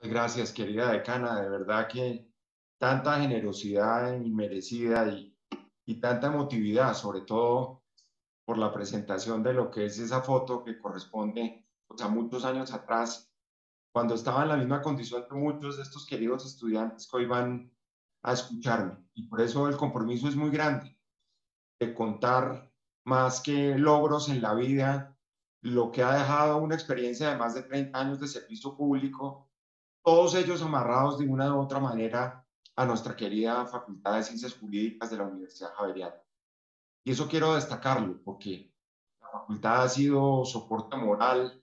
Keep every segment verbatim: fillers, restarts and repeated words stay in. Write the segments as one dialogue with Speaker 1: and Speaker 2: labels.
Speaker 1: Gracias, querida decana. De verdad que tanta generosidad inmerecida y, y tanta emotividad, sobre todo por la presentación de lo que es esa foto que corresponde, pues, a muchos años atrás, cuando estaba en la misma condición que muchos de estos queridos estudiantes que hoy van a escucharme. Y por eso el compromiso es muy grande de contar más que logros en la vida, lo que ha dejado una experiencia de más de treinta años de servicio público, todos ellos amarrados de una u otra manera a nuestra querida Facultad de Ciencias Jurídicas de la Universidad Javeriana. Y eso quiero destacarlo porque la facultad ha sido soporte moral,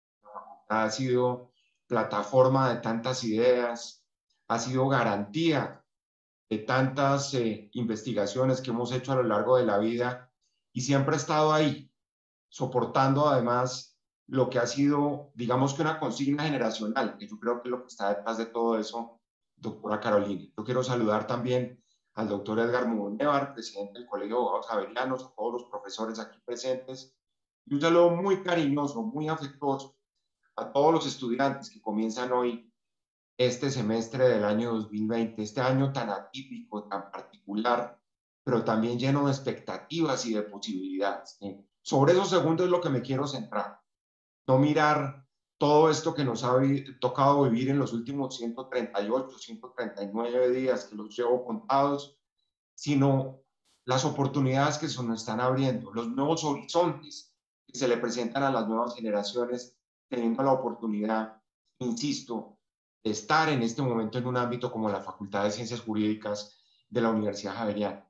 Speaker 1: ha sido plataforma de tantas ideas, ha sido garantía de tantas eh, investigaciones que hemos hecho a lo largo de la vida y siempre ha estado ahí, soportando además lo que ha sido, digamos que una consigna generacional, que yo creo que es lo que está detrás de todo eso, doctora Carolina. Yo quiero saludar también al doctor Edgar Munevar, presidente del Colegio de Abogados Javerianos, a todos los profesores aquí presentes, y un saludo muy cariñoso, muy afectuoso a todos los estudiantes que comienzan hoy este semestre del año dos mil veinte, este año tan atípico, tan particular, pero también lleno de expectativas y de posibilidades. ¿Sí? Sobre esos segundos es lo que me quiero centrar. No mirar todo esto que nos ha vi tocado vivir en los últimos ciento treinta y ocho, ciento treinta y nueve días que los llevo contados, sino las oportunidades que se nos están abriendo, los nuevos horizontes que se le presentan a las nuevas generaciones, teniendo la oportunidad, insisto, de estar en este momento en un ámbito como la Facultad de Ciencias Jurídicas de la Universidad Javeriana.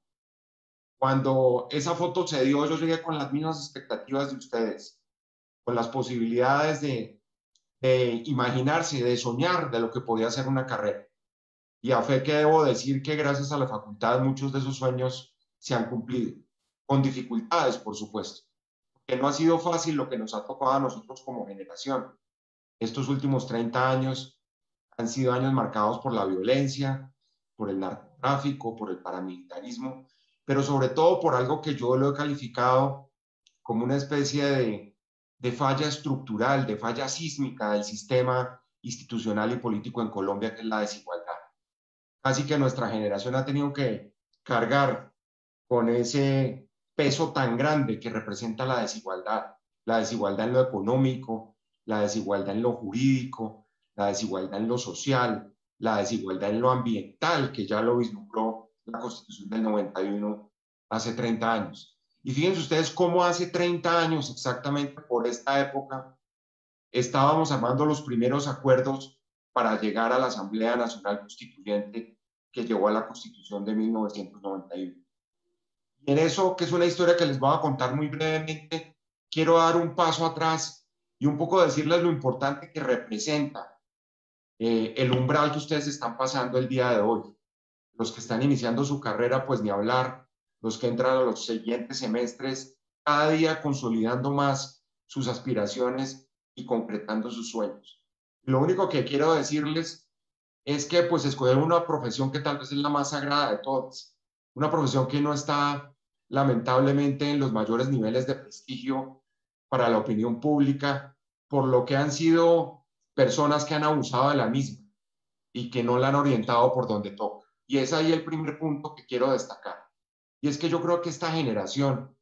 Speaker 1: Cuando esa foto se dio, yo llegué con las mismas expectativas de ustedes, con las posibilidades de, de imaginarse, de soñar de lo que podía ser una carrera. Y a fe que debo decir que gracias a la facultad muchos de esos sueños se han cumplido, con dificultades, por supuesto, que no ha sido fácil lo que nos ha tocado a nosotros como generación. Estos últimos treinta años han sido años marcados por la violencia, por el narcotráfico, por el paramilitarismo, pero sobre todo por algo que yo lo he calificado como una especie de, de falla estructural, de falla sísmica del sistema institucional y político en Colombia, que es la desigualdad. Así que nuestra generación ha tenido que cargar con ese peso tan grande que representa la desigualdad, la desigualdad en lo económico, la desigualdad en lo jurídico, la desigualdad en lo social, la desigualdad en lo ambiental, que ya lo vislumbró la Constitución del noventa y uno hace treinta años. Y fíjense ustedes cómo hace treinta años, exactamente por esta época, estábamos armando los primeros acuerdos para llegar a la Asamblea Nacional Constituyente que llevó a la Constitución de mil novecientos noventa y uno. Y en eso, que es una historia que les voy a contar muy brevemente, quiero dar un paso atrás y un poco decirles lo importante que representa eh, el umbral que ustedes están pasando el día de hoy. Los que están iniciando su carrera, pues ni hablar, los que entran a los siguientes semestres, cada día consolidando más sus aspiraciones y concretando sus sueños. Lo único que quiero decirles es que pues escoger una profesión que tal vez es la más sagrada de todas, una profesión que no está lamentablemente en los mayores niveles de prestigio para la opinión pública, por lo que han sido personas que han abusado de la misma y que no la han orientado por donde toca. Y es ahí el primer punto que quiero destacar. Y es que yo creo que esta generación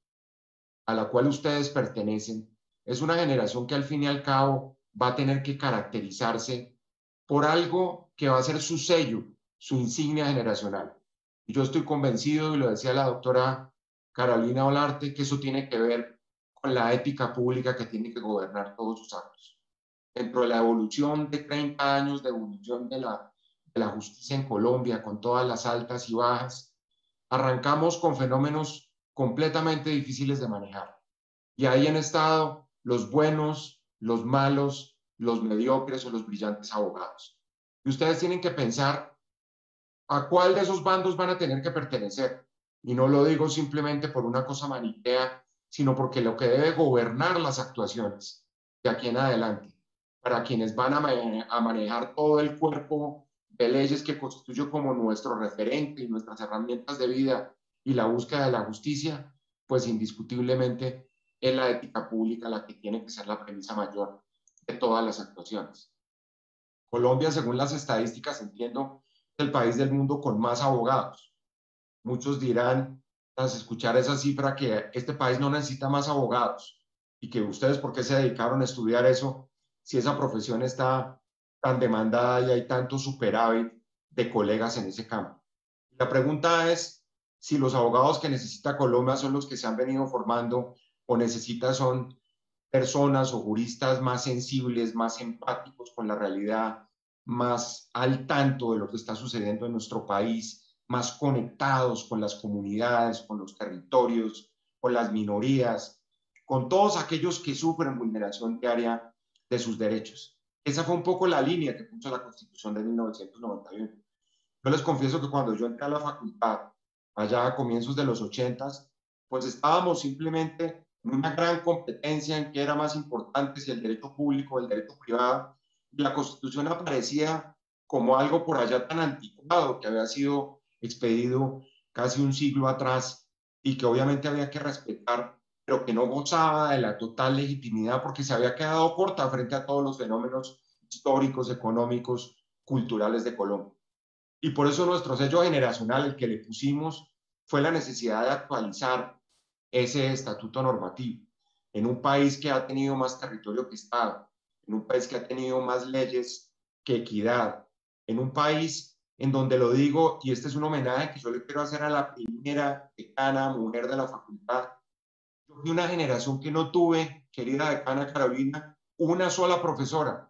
Speaker 1: a la cual ustedes pertenecen es una generación que al fin y al cabo va a tener que caracterizarse por algo que va a ser su sello, su insignia generacional. Y yo estoy convencido, y lo decía la doctora Carolina Olarte, que eso tiene que ver con la ética pública que tiene que gobernar todos sus actos. Dentro de la evolución de treinta años de evolución de la, de la justicia en Colombia, con todas las altas y bajas, arrancamos con fenómenos completamente difíciles de manejar. Y ahí han estado los buenos, los malos, los mediocres o los brillantes abogados. Y ustedes tienen que pensar a cuál de esos bandos van a tener que pertenecer. Y no lo digo simplemente por una cosa maniquea, sino porque lo que debe gobernar las actuaciones de aquí en adelante, para quienes van a, mane a manejar todo el cuerpo de leyes que constituye como nuestro referente y nuestras herramientas de vida y la búsqueda de la justicia, pues indiscutiblemente es la ética pública la que tiene que ser la premisa mayor de todas las actuaciones. Colombia, según las estadísticas, entiendo, es el país del mundo con más abogados. Muchos dirán, tras escuchar esa cifra, que este país no necesita más abogados y que ustedes, ¿por qué se dedicaron a estudiar eso si esa profesión está tan demandada y hay tanto superávit de colegas en ese campo? La pregunta es si los abogados que necesita Colombia son los que se han venido formando o necesita son personas o juristas más sensibles, más empáticos con la realidad, más al tanto de lo que está sucediendo en nuestro país, más conectados con las comunidades, con los territorios, con las minorías, con todos aquellos que sufren vulneración diaria de sus derechos. Esa fue un poco la línea que puso la Constitución de mil novecientos noventa y uno. Yo les confieso que cuando yo entré a la facultad, allá a comienzos de los ochentas, pues estábamos simplemente en una gran competencia en qué era más importante, si el derecho público o el derecho privado. Y la Constitución aparecía como algo por allá tan anticuado que había sido expedido casi un siglo atrás y que obviamente había que respetar, pero que no gozaba de la total legitimidad porque se había quedado corta frente a todos los fenómenos históricos, económicos, culturales de Colombia. Y por eso nuestro sello generacional, el que le pusimos, fue la necesidad de actualizar ese estatuto normativo en un país que ha tenido más territorio que Estado, en un país que ha tenido más leyes que equidad, en un país en donde lo digo, y este es un homenaje que yo le quiero hacer a la primera decana mujer de la facultad. Yo fui una generación que no tuve, querida decana Carolina, una sola profesora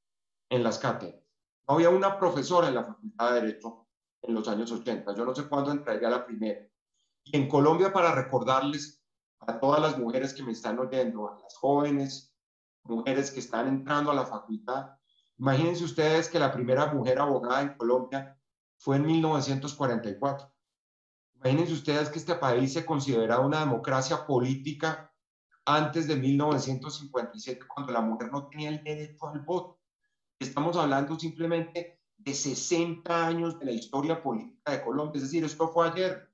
Speaker 1: en las cátedras. No había una profesora en la Facultad de Derecho en los años ochenta. Yo no sé cuándo entraría a la primera. Y en Colombia, para recordarles a todas las mujeres que me están oyendo, a las jóvenes mujeres que están entrando a la facultad, imagínense ustedes que la primera mujer abogada en Colombia fue en mil novecientos cuarenta y cuatro. Imagínense ustedes que este país se consideraba una democracia política antes de mil novecientos cincuenta y siete, cuando la mujer no tenía el derecho al voto. Estamos hablando simplemente de sesenta años de la historia política de Colombia, es decir, esto fue ayer.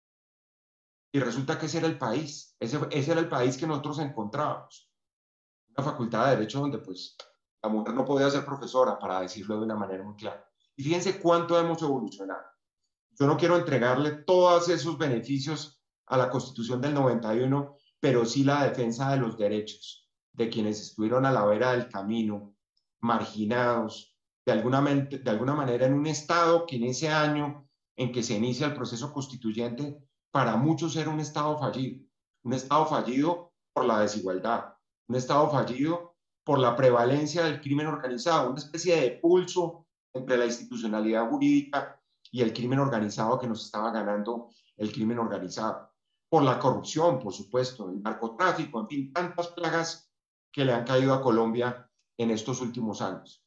Speaker 1: Y resulta que ese era el país, ese, ese era el país que nosotros encontrábamos. Una facultad de Derecho donde pues la mujer no podía ser profesora, para decirlo de una manera muy clara. Y fíjense cuánto hemos evolucionado. Yo no quiero entregarle todos esos beneficios a la Constitución del noventa y uno, pero sí la defensa de los derechos de quienes estuvieron a la vera del camino, marginados, de alguna, de alguna manera en un estado que en ese año en que se inicia el proceso constituyente, para muchos era un estado fallido, un estado fallido por la desigualdad, un estado fallido por la prevalencia del crimen organizado, una especie de pulso entre la institucionalidad jurídica y el crimen organizado que nos estaba ganando el crimen organizado. Por la corrupción, por supuesto, el narcotráfico, en fin, tantas plagas que le han caído a Colombia en estos últimos años.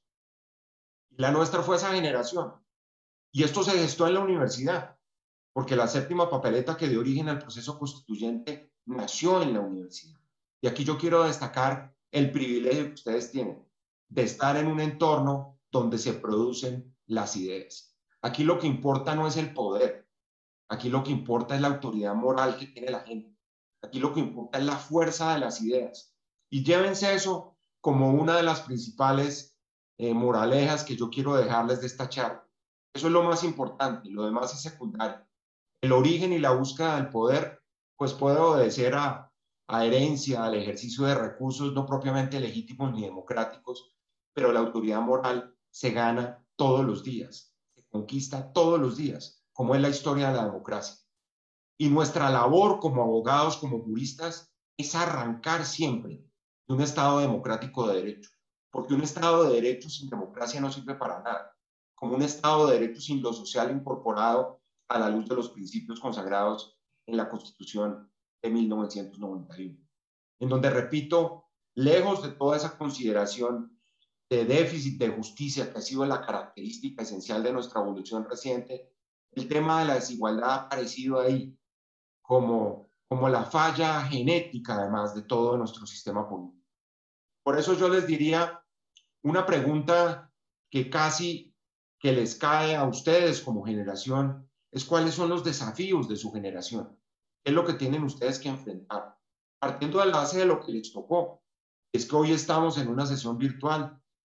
Speaker 1: La nuestra fue esa generación. Y esto se gestó en la universidad, porque la séptima papeleta que dio origen al proceso constituyente nació en la universidad. Y aquí yo quiero destacar el privilegio que ustedes tienen de estar en un entorno donde se producen las ideas. Aquí lo que importa no es el poder, aquí lo que importa es la autoridad moral que tiene la gente. Aquí lo que importa es la fuerza de las ideas. Y llévense eso como una de las principales eh, moralejas que yo quiero dejarles de esta charla. Eso es lo más importante, lo demás es secundario. El origen y la búsqueda del poder, pues puede obedecer a, a herencia, al ejercicio de recursos no propiamente legítimos ni democráticos, pero la autoridad moral se gana todos los días, se conquista todos los días, como es la historia de la democracia. Y nuestra labor como abogados, como juristas, es arrancar siempre de un Estado democrático de derecho, porque un Estado de derecho sin democracia no sirve para nada, como un Estado de derecho sin lo social incorporado a la luz de los principios consagrados en la Constitución de mil novecientos noventa y uno, en donde, repito, lejos de toda esa consideración de déficit de justicia que ha sido la característica esencial de nuestra evolución reciente, el tema de la desigualdad ha aparecido ahí como, como la falla genética, además de todo nuestro sistema político. Por eso yo les diría una pregunta que casi que les cae a ustedes como generación, es cuáles son los desafíos de su generación, qué es lo que tienen ustedes que enfrentar, partiendo de la base de lo que les tocó. Es que hoy estamos en una sesión virtual,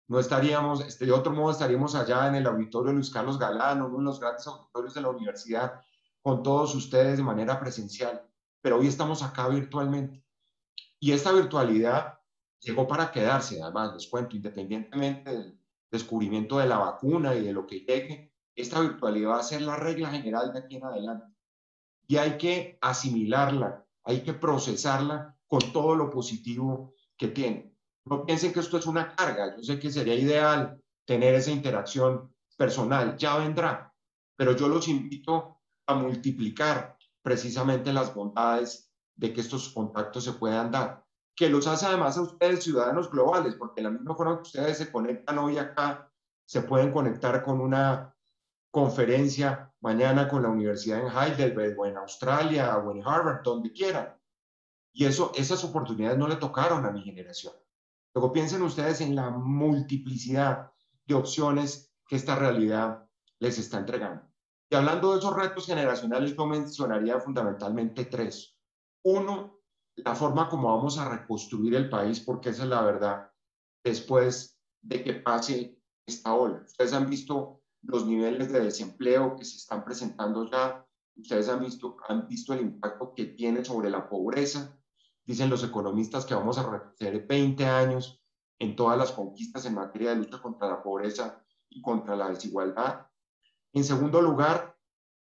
Speaker 1: no estaríamos, este, de otro modo estaríamos allá en el auditorio Luis Carlos Galán, uno de los grandes auditorios de la universidad, con todos ustedes de manera presencial, pero hoy estamos acá virtualmente. Y esta virtualidad llegó para quedarse, además, les cuento, independientemente del descubrimiento de la vacuna y de lo que llegue, esta virtualidad va a ser la regla general de aquí en adelante. Y hay que asimilarla, hay que procesarla con todo lo positivo que tiene. No piensen que esto es una carga, yo sé que sería ideal tener esa interacción personal, ya vendrá, pero yo los invito a multiplicar precisamente las bondades de que estos contactos se puedan dar, que los hace además a ustedes ciudadanos globales, porque de la misma forma que ustedes se conectan hoy acá, se pueden conectar con una conferencia mañana con la universidad en Heidelberg o en Australia o en Harvard, donde quieran. Y eso, esas oportunidades no le tocaron a mi generación. Luego piensen ustedes en la multiplicidad de opciones que esta realidad les está entregando. Y hablando de esos retos generacionales, yo mencionaría fundamentalmente tres. Uno, la forma como vamos a reconstruir el país, porque esa es la verdad, después de que pase esta ola. Ustedes han visto los niveles de desempleo que se están presentando ya, ustedes han visto, han visto el impacto que tiene sobre la pobreza. Dicen los economistas que vamos a retroceder veinte años en todas las conquistas en materia de lucha contra la pobreza y contra la desigualdad. En segundo lugar,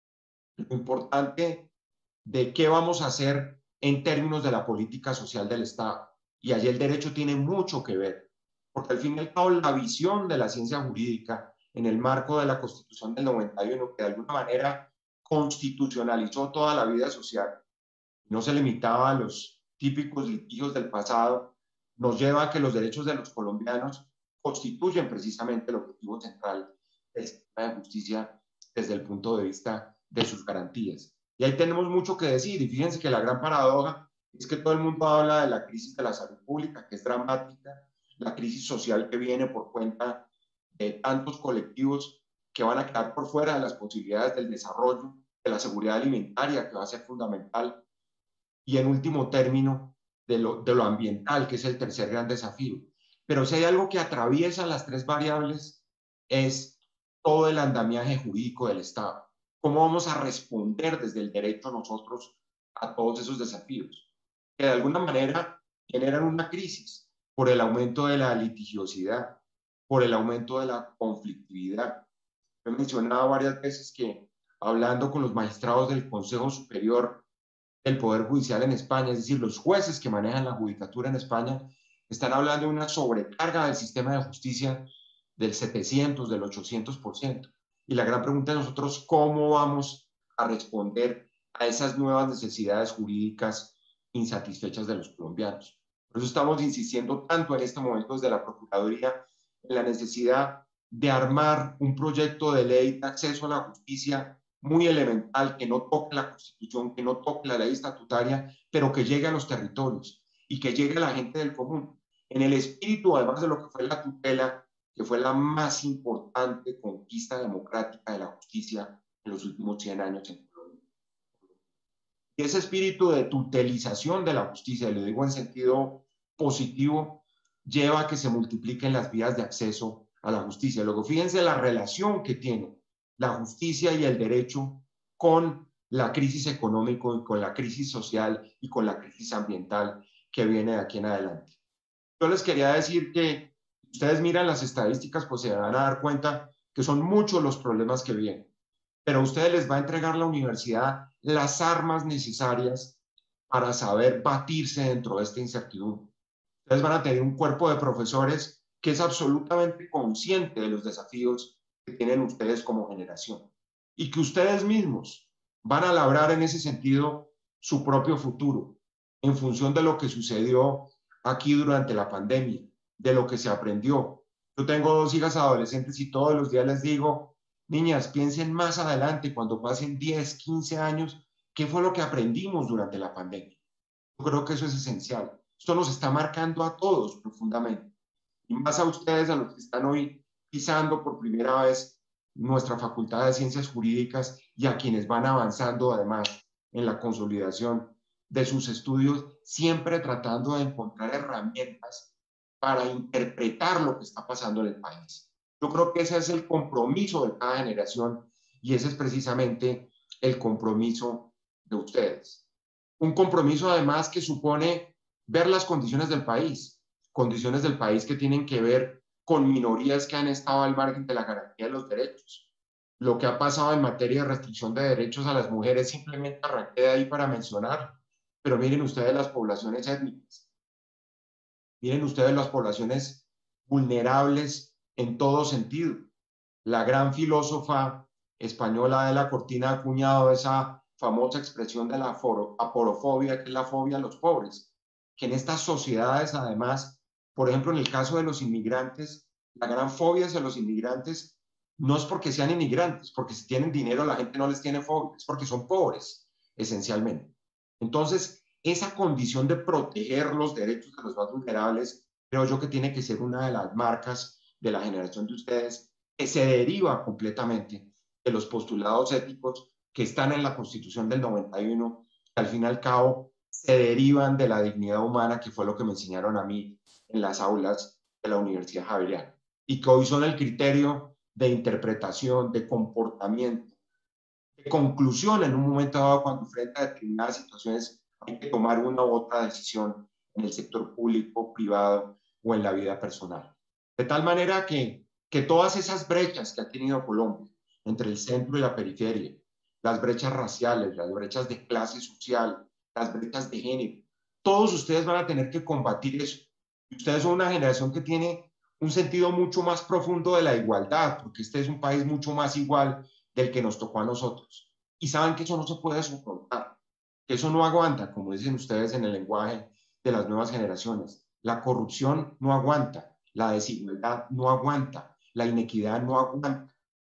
Speaker 1: lo importante de qué vamos a hacer en términos de la política social del Estado. Y allí el derecho tiene mucho que ver, porque al fin y al cabo la visión de la ciencia jurídica en el marco de la Constitución del noventa y uno, que de alguna manera constitucionalizó toda la vida social, no se limitaba a los típicos litigios del pasado, nos lleva a que los derechos de los colombianos constituyen precisamente el objetivo central del sistema de justicia desde el punto de vista de sus garantías. Y ahí tenemos mucho que decir, y fíjense que la gran paradoja es que todo el mundo habla de la crisis de la salud pública, que es dramática, la crisis social que viene por cuenta de tantos colectivos que van a quedar por fuera de las posibilidades del desarrollo, de la seguridad alimentaria, que va a ser fundamental, y en último término, de lo, de lo ambiental, que es el tercer gran desafío. Pero si hay algo que atraviesa las tres variables, es todo el andamiaje jurídico del Estado. ¿Cómo vamos a responder desde el derecho nosotros a todos esos desafíos? Que de alguna manera generan una crisis por el aumento de la litigiosidad, por el aumento de la conflictividad. He mencionado varias veces que hablando con los magistrados del Consejo Superior el Poder Judicial en España, es decir, los jueces que manejan la judicatura en España, están hablando de una sobrecarga del sistema de justicia del setecientos, del ochocientos por ciento. Y la gran pregunta es nosotros, ¿cómo vamos a responder a esas nuevas necesidades jurídicas insatisfechas de los colombianos? Por eso estamos insistiendo tanto en este momento desde la Procuraduría en la necesidad de armar un proyecto de ley de acceso a la justicia muy elemental, que no toque la Constitución, que no toque la ley estatutaria, pero que llegue a los territorios y que llegue a la gente del común. En el espíritu, además de lo que fue la tutela, que fue la más importante conquista democrática de la justicia en los últimos cien años en Colombia. Y ese espíritu de tutelización de la justicia, y lo digo en sentido positivo, lleva a que se multipliquen las vías de acceso a la justicia. Luego, fíjense la relación que tiene la justicia y el derecho con la crisis económica y con la crisis social y con la crisis ambiental que viene de aquí en adelante. Yo les quería decir que ustedes miran las estadísticas, pues se van a dar cuenta que son muchos los problemas que vienen, pero a ustedes les va a entregar la universidad las armas necesarias para saber batirse dentro de esta incertidumbre. Ustedes van a tener un cuerpo de profesores que es absolutamente consciente de los desafíos que tienen ustedes como generación y que ustedes mismos van a labrar en ese sentido su propio futuro en función de lo que sucedió aquí durante la pandemia, de lo que se aprendió. Yo tengo dos hijas adolescentes y todos los días les digo, niñas, piensen más adelante cuando pasen diez, quince años, ¿qué fue lo que aprendimos durante la pandemia? Yo creo que eso es esencial. Esto nos está marcando a todos profundamente. Y más a ustedes, a los que están hoy pisando por primera vez nuestra Facultad de Ciencias Jurídicas y a quienes van avanzando además en la consolidación de sus estudios, siempre tratando de encontrar herramientas para interpretar lo que está pasando en el país. Yo creo que ese es el compromiso de cada generación y ese es precisamente el compromiso de ustedes. Un compromiso además que supone ver las condiciones del país, condiciones del país que tienen que ver con minorías que han estado al margen de la garantía de los derechos. Lo que ha pasado en materia de restricción de derechos a las mujeres simplemente arranqué de ahí para mencionar, pero miren ustedes las poblaciones étnicas, miren ustedes las poblaciones vulnerables en todo sentido. La gran filósofa española de la Cortina ha acuñado esa famosa expresión de la aporofobia, que es la fobia a los pobres, que en estas sociedades además, por ejemplo en el caso de los inmigrantes, la gran fobia hacia los inmigrantes no es porque sean inmigrantes, porque si tienen dinero la gente no les tiene fobia, es porque son pobres, esencialmente. Entonces, esa condición de proteger los derechos de los más vulnerables, creo yo que tiene que ser una de las marcas de la generación de ustedes, que se deriva completamente de los postulados éticos que están en la Constitución del noventa y uno, que al fin y al cabo se derivan de la dignidad humana, que fue lo que me enseñaron a mí en las aulas de la Universidad Javeriana, y que hoy son el criterio de interpretación, de comportamiento, de conclusión en un momento dado cuando frente a determinadas situaciones hay que tomar una u otra decisión en el sector público, privado o en la vida personal. De tal manera que, que todas esas brechas que ha tenido Colombia entre el centro y la periferia, las brechas raciales, las brechas de clase social, las brechas de género, todos ustedes van a tener que combatir eso. Y ustedes son una generación que tiene un sentido mucho más profundo de la igualdad, porque este es un país mucho más igual del que nos tocó a nosotros. Y saben que eso no se puede soportar, que eso no aguanta, como dicen ustedes en el lenguaje de las nuevas generaciones. La corrupción no aguanta, la desigualdad no aguanta, la inequidad no aguanta,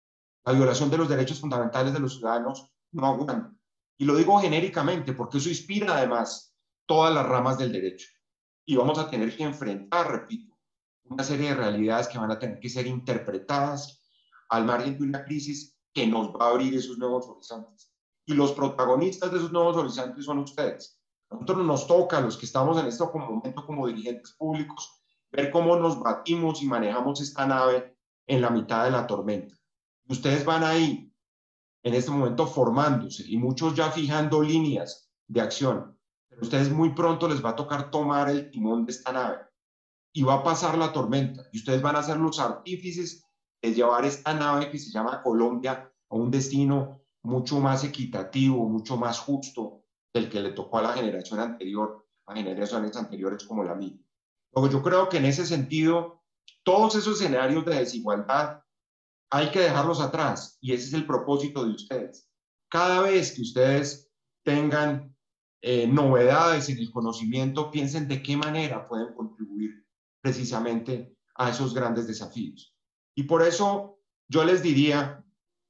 Speaker 1: la violación de los derechos fundamentales de los ciudadanos no aguanta. Y lo digo genéricamente porque eso inspira además todas las ramas del derecho. Y vamos a tener que enfrentar, repito, una serie de realidades que van a tener que ser interpretadas al margen de una crisis que nos va a abrir esos nuevos horizontes. Y los protagonistas de esos nuevos horizontes son ustedes. A nosotros nos toca, los que estamos en este momento como dirigentes públicos, ver cómo nos batimos y manejamos esta nave en la mitad de la tormenta. Ustedes van ahí, en este momento, formándose y muchos ya fijando líneas de acción. Pero a ustedes muy pronto les va a tocar tomar el timón de esta nave y va a pasar la tormenta y ustedes van a ser los artífices de llevar esta nave que se llama Colombia a un destino mucho más equitativo, mucho más justo del que le tocó a la generación anterior, a generaciones anteriores como la mía. Luego yo creo que en ese sentido, todos esos escenarios de desigualdad hay que dejarlos atrás y ese es el propósito de ustedes. Cada vez que ustedes tengan eh, novedades en el conocimiento, piensen de qué manera pueden contribuir precisamente a esos grandes desafíos. Y por eso yo les diría,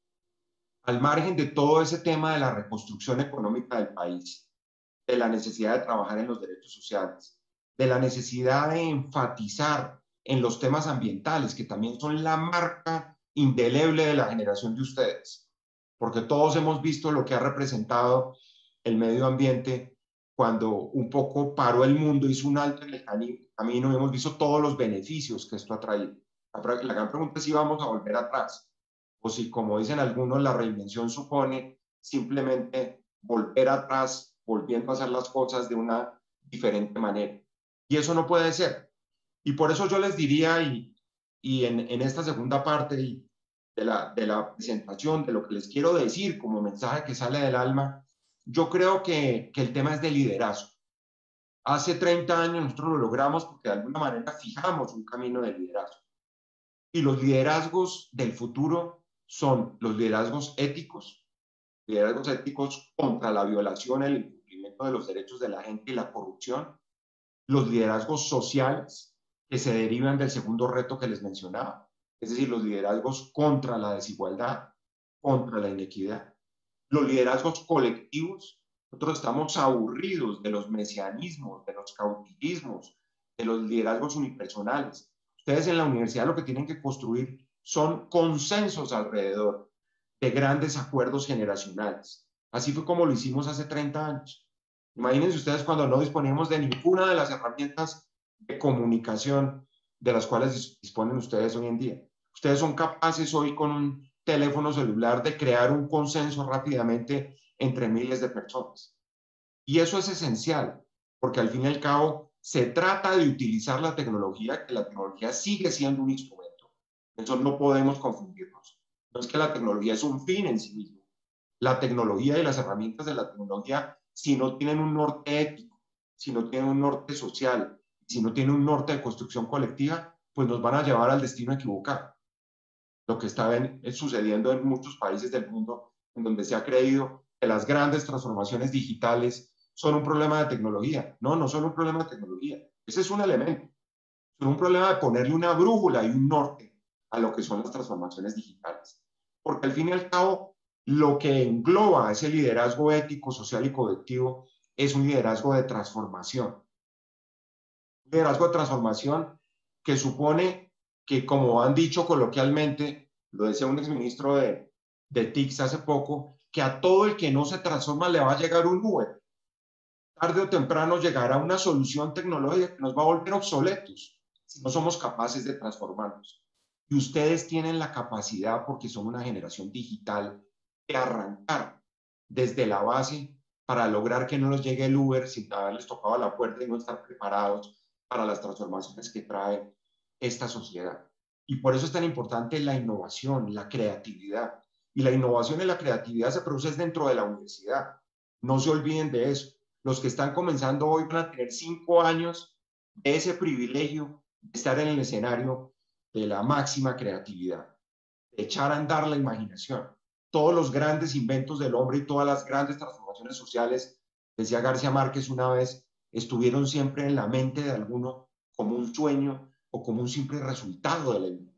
Speaker 1: al margen de todo ese tema de la reconstrucción económica del país, de la necesidad de trabajar en los derechos sociales, de la necesidad de enfatizar en los temas ambientales, que también son la marca indeleble de la generación de ustedes, porque todos hemos visto lo que ha representado el medio ambiente cuando un poco paró el mundo, hizo un alto en el camino y hemos visto todos los beneficios que esto ha traído. La, la gran pregunta es si vamos a volver atrás o si, como dicen algunos, la reinvención supone simplemente volver atrás, volviendo a hacer las cosas de una diferente manera. Y eso no puede ser. Y por eso yo les diría, y, y en, en esta segunda parte de la, de la presentación, de lo que les quiero decir como mensaje que sale del alma, yo creo que, que el tema es de liderazgo. Hace treinta años nosotros lo logramos porque de alguna manera fijamos un camino de liderazgo. Y los liderazgos del futuro son los liderazgos éticos, liderazgos éticos contra la violación, el incumplimiento de los derechos de la gente y la corrupción, los liderazgos sociales que se derivan del segundo reto que les mencionaba, es decir, los liderazgos contra la desigualdad, contra la inequidad, los liderazgos colectivos. Nosotros estamos aburridos de los mesianismos, de los caudillismos, de los liderazgos unipersonales. Ustedes en la universidad lo que tienen que construir son consensos alrededor de grandes acuerdos generacionales. Así fue como lo hicimos hace treinta años. Imagínense ustedes cuando no disponíamos de ninguna de las herramientas de comunicación de las cuales disponen ustedes hoy en día. Ustedes son capaces hoy con un teléfono celular de crear un consenso rápidamente entre miles de personas. Y eso es esencial, porque al fin y al cabo se trata de utilizar la tecnología, que la tecnología sigue siendo un instrumento. Eso no podemos confundirnos. No es que la tecnología es un fin en sí mismo. La tecnología y las herramientas de la tecnología, si no tienen un norte ético, si no tienen un norte social, si no tienen un norte de construcción colectiva, pues nos van a llevar al destino equivocado. Lo que está en, sucediendo en muchos países del mundo, en donde se ha creído que las grandes transformaciones digitales son un problema de tecnología. No, no son un problema de tecnología. Ese es un elemento. Son un problema de ponerle una brújula y un norte a lo que son las transformaciones digitales. Porque al fin y al cabo, lo que engloba ese liderazgo ético, social y colectivo es un liderazgo de transformación. Un liderazgo de transformación que supone que, como han dicho coloquialmente, lo decía un exministro de, de T I C S hace poco, que a todo el que no se transforma le va a llegar un Uber. Tarde o temprano llegará una solución tecnológica que nos va a volver obsoletos si no somos capaces de transformarnos. Y ustedes tienen la capacidad, porque son una generación digital, de arrancar desde la base para lograr que no nos llegue el Uber sin haberles tocado la puerta y no estar preparados para las transformaciones que trae esta sociedad. Y por eso es tan importante la innovación, la creatividad. Y la innovación y la creatividad se produce dentro de la universidad. No se olviden de eso. Los que están comenzando hoy van a tener cinco años de ese privilegio de estar en el escenario de la máxima creatividad, de echar a andar la imaginación. Todos los grandes inventos del hombre y todas las grandes transformaciones sociales, decía García Márquez una vez, estuvieron siempre en la mente de alguno como un sueño o como un simple resultado de la imaginación.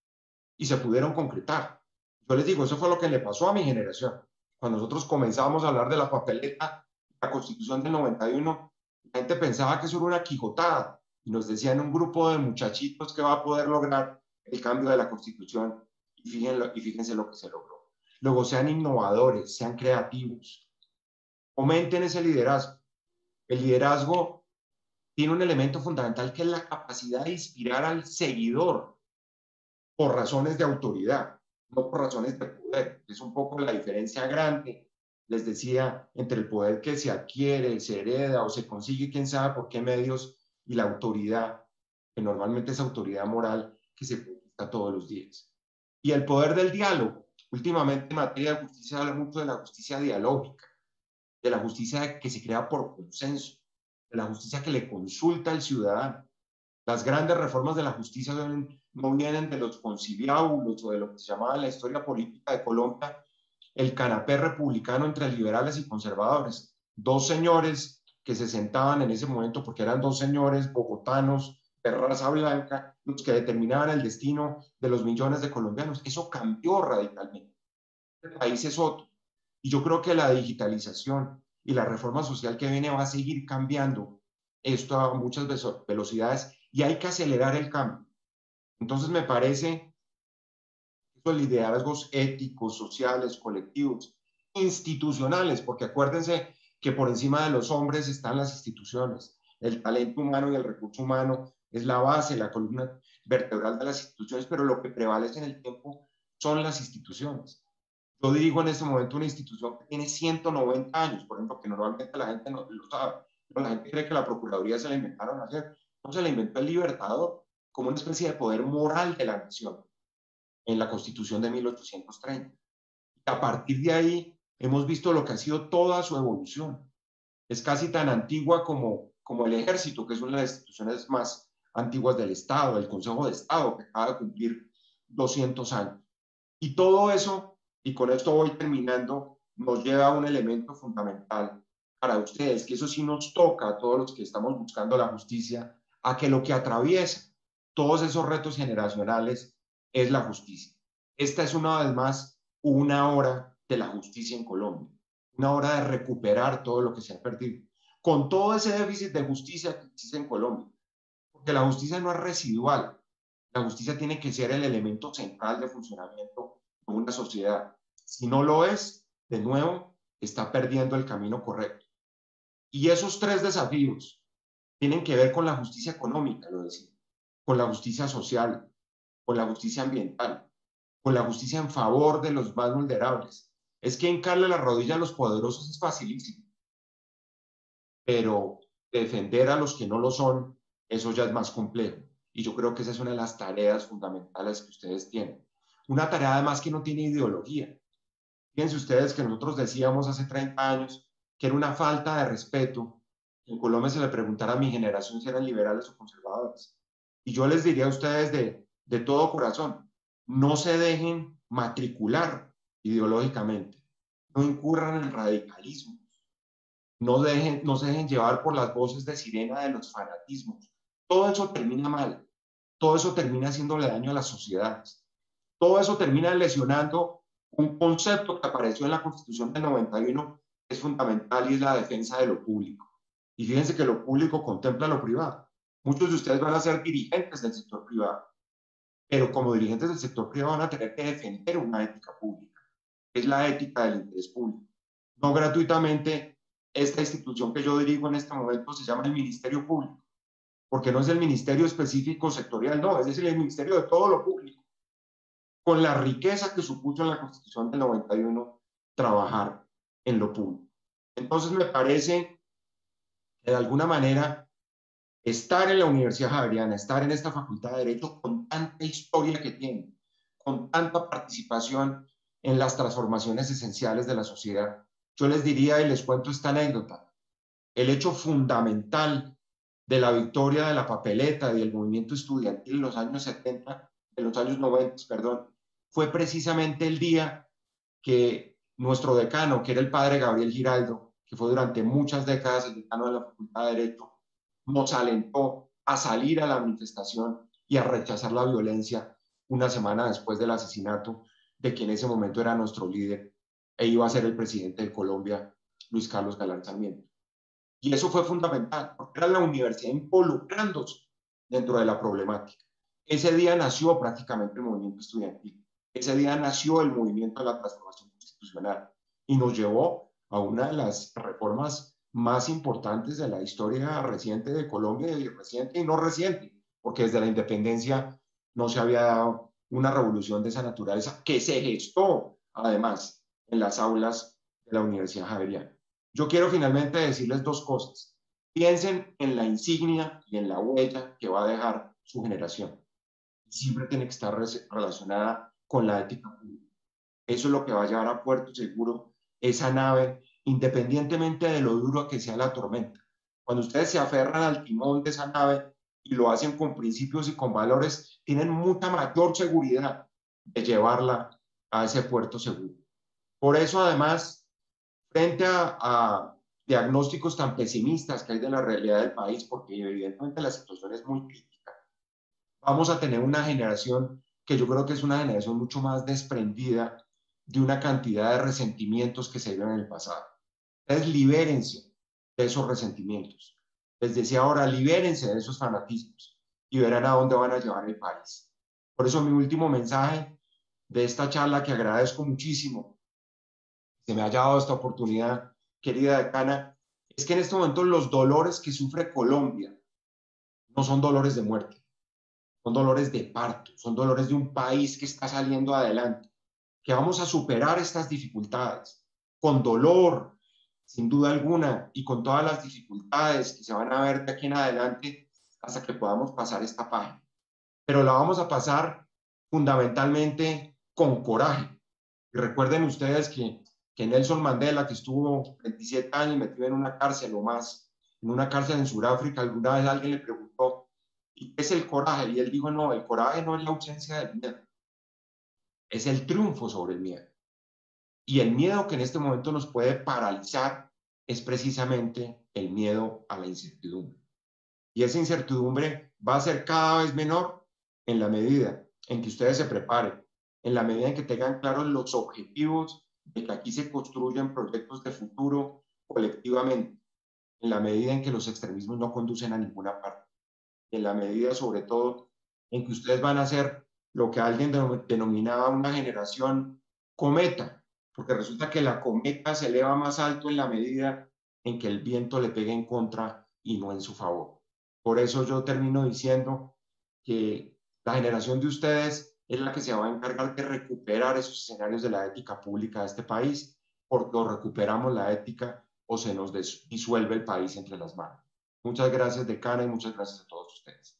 Speaker 1: Y se pudieron concretar. Yo les digo, eso fue lo que le pasó a mi generación. Cuando nosotros comenzábamos a hablar de la papeleta, la Constitución del noventa y uno, la gente pensaba que eso era una quijotada y nos decían un grupo de muchachitos que va a poder lograr el cambio de la Constitución y fíjense, y fíjense lo que se logró. Luego sean innovadores, sean creativos, fomenten ese liderazgo. El liderazgo tiene un elemento fundamental que es la capacidad de inspirar al seguidor por razones de autoridad, no por razones de poder. Es un poco la diferencia grande, les decía, entre el poder que se adquiere, se hereda o se consigue, quién sabe por qué medios, y la autoridad, que normalmente es autoridad moral, que se conquista todos los días. Y el poder del diálogo. Últimamente en materia de justicia se habla mucho de la justicia dialógica, de la justicia que se crea por consenso, de la justicia que le consulta al ciudadano. Las grandes reformas de la justicia no vienen de los conciliábulos o de lo que se llamaba en la historia política de Colombia el canapé republicano entre liberales y conservadores. Dos señores que se sentaban en ese momento, porque eran dos señores bogotanos de raza blanca, los que determinaban el destino de los millones de colombianos. Eso cambió radicalmente. El país es otro. Y yo creo que la digitalización y la reforma social que viene va a seguir cambiando esto a muchas velocidades y hay que acelerar el cambio. Entonces me parece que los liderazgos éticos, sociales, colectivos, institucionales, porque acuérdense que por encima de los hombres están las instituciones. El talento humano y el recurso humano es la base, la columna vertebral de las instituciones, pero lo que prevalece en el tiempo son las instituciones. Yo dirijo en este momento una institución que tiene ciento noventa años, por ejemplo, que normalmente la gente no lo sabe. Pero la gente cree que la Procuraduría se la inventaron ayer. No, se la inventó el Libertador como una especie de poder moral de la nación en la Constitución de mil ochocientos treinta. Y a partir de ahí hemos visto lo que ha sido toda su evolución. Es casi tan antigua como, como el Ejército, que es una de las instituciones más antiguas del Estado, el Consejo de Estado, que acaba de cumplir doscientos años. Y todo eso, y con esto voy terminando, nos lleva a un elemento fundamental para ustedes, que eso sí nos toca a todos los que estamos buscando la justicia, a que lo que atraviesa todos esos retos generacionales es la justicia. Esta es una vez más una hora de la justicia en Colombia, una hora de recuperar todo lo que se ha perdido, con todo ese déficit de justicia que existe en Colombia, porque la justicia no es residual, la justicia tiene que ser el elemento central de funcionamiento de una sociedad. Si no lo es, de nuevo, está perdiendo el camino correcto. Y esos tres desafíos tienen que ver con la justicia económica, lo decía, con la justicia social, con la justicia ambiental, con la justicia en favor de los más vulnerables. Es que hincarle la rodilla a los poderosos es facilísimo, pero defender a los que no lo son, eso ya es más complejo. Y yo creo que esa es una de las tareas fundamentales que ustedes tienen. Una tarea además que no tiene ideología. Fíjense ustedes que nosotros decíamos hace treinta años que era una falta de respeto que en Colombia se le preguntara a mi generación si eran liberales o conservadores. Y yo les diría a ustedes de, de todo corazón, no se dejen matricular ideológicamente, no incurran en radicalismo, no, dejen, no se dejen llevar por las voces de sirena de los fanatismos. Todo eso termina mal, todo eso termina haciéndole daño a las sociedades, todo eso termina lesionando un concepto que apareció en la Constitución del noventa y uno, que es fundamental y es la defensa de lo público. Y fíjense que lo público contempla lo privado. Muchos de ustedes van a ser dirigentes del sector privado, pero como dirigentes del sector privado van a tener que defender una ética pública, que es la ética del interés público. No gratuitamente, esta institución que yo dirijo en este momento se llama el Ministerio Público, porque no es el ministerio específico sectorial, no, es decir, el ministerio de todo lo público, con la riqueza que supuso en la Constitución del noventa y uno trabajar en lo público. Entonces me parece que de alguna manera estar en la Universidad Javeriana, estar en esta Facultad de Derecho con tanta historia que tiene, con tanta participación en las transformaciones esenciales de la sociedad, yo les diría y les cuento esta anécdota. El hecho fundamental de la victoria de la papeleta y del movimiento estudiantil en los años setenta, en los años noventa, perdón, fue precisamente el día que nuestro decano, que era el padre Gabriel Giraldo, que fue durante muchas décadas el decano de la Facultad de Derecho, nos alentó a salir a la manifestación y a rechazar la violencia una semana después del asesinato de quien en ese momento era nuestro líder e iba a ser el presidente de Colombia, Luis Carlos Galán Sarmiento. Y eso fue fundamental, porque era la universidad involucrándose dentro de la problemática. Ese día nació prácticamente el movimiento estudiantil. Ese día nació el movimiento de la transformación constitucional y nos llevó a una de las reformas más importantes de la historia reciente de Colombia, y reciente y no reciente, porque desde la independencia no se había dado una revolución de esa naturaleza que se gestó además en las aulas de la Universidad Javeriana. Yo quiero finalmente decirles dos cosas. Piensen en la insignia y en la huella que va a dejar su generación. Siempre tiene que estar relacionada con la ética pública. Eso es lo que va a llevar a puerto seguro esa nave, independientemente de lo duro que sea la tormenta. Cuando ustedes se aferran al timón de esa nave y lo hacen con principios y con valores, tienen mucha mayor seguridad de llevarla a ese puerto seguro. Por eso, además, frente a, a diagnósticos tan pesimistas que hay de la realidad del país, porque evidentemente la situación es muy crítica, vamos a tener una generación que yo creo que es una generación mucho más desprendida de una cantidad de resentimientos que se dieron en el pasado. Entonces, libérense de esos resentimientos. Les decía ahora, libérense de esos fanatismos y verán a dónde van a llevar el país. Por eso mi último mensaje de esta charla, que agradezco muchísimo que me haya dado esta oportunidad, querida decana, es que en este momento los dolores que sufre Colombia no son dolores de muerte, son dolores de parto, son dolores de un país que está saliendo adelante, que vamos a superar estas dificultades con dolor, sin duda alguna, y con todas las dificultades que se van a ver de aquí en adelante hasta que podamos pasar esta página. Pero la vamos a pasar fundamentalmente con coraje. Y recuerden ustedes que, que Nelson Mandela, que estuvo veintisiete años metido en una cárcel o más, en una cárcel en Sudáfrica, alguna vez alguien le preguntó, ¿y qué es el coraje? Y él dijo, no, el coraje no es la ausencia del miedo, es el triunfo sobre el miedo. Y el miedo que en este momento nos puede paralizar es precisamente el miedo a la incertidumbre. Y esa incertidumbre va a ser cada vez menor en la medida en que ustedes se preparen, en la medida en que tengan claros los objetivos de que aquí se construyen proyectos de futuro colectivamente, en la medida en que los extremismos no conducen a ninguna parte, en la medida sobre todo en que ustedes van a ser lo que alguien denominaba una generación cometa, porque resulta que la cometa se eleva más alto en la medida en que el viento le pegue en contra y no en su favor. Por eso yo termino diciendo que la generación de ustedes es la que se va a encargar de recuperar esos escenarios de la ética pública de este país, porque o recuperamos la ética o se nos disuelve el país entre las manos. Muchas gracias, decana, y muchas gracias a todos ustedes.